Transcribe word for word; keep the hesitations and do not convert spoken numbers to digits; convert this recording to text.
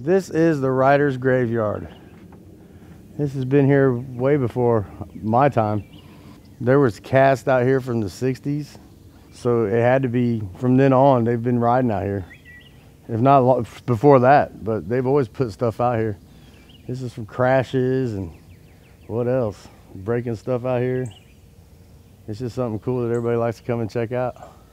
This is the Riders Graveyard. This has been here way before my time. There was cast out here from the sixties, so it had to be from then on. They've been riding out here, if not before that, but they've always put stuff out here. This is from crashes and what else? Breaking stuff out here. It's just something cool that everybody likes to come and check out.